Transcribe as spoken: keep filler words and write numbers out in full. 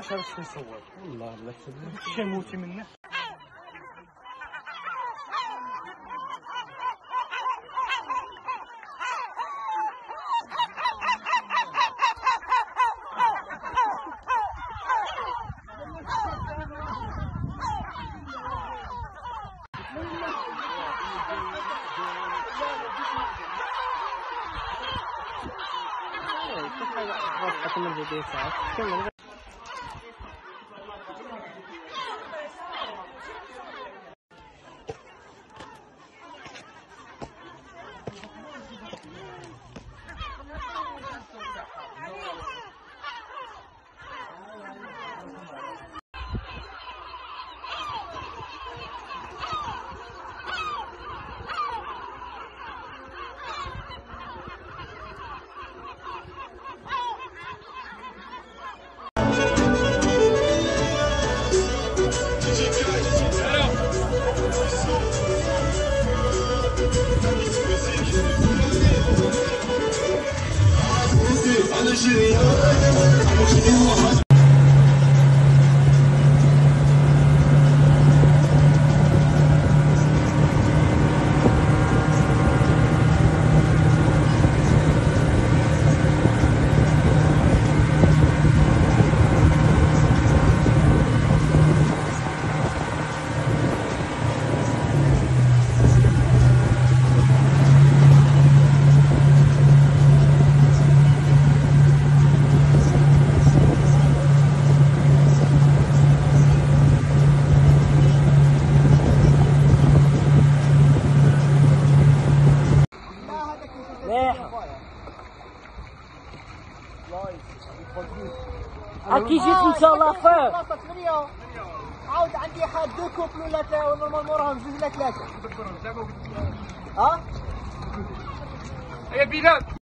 عرفتش باش نصور والله الله يسلمك شي موتي منه. كمل فيديو ساعات كمل. كي جيت ان شاء الله خير. عاود عندي حد دو كوبل ولا ثلاثه نورمالمون راهم جوج ولا ثلاثه. ها؟ يا بلال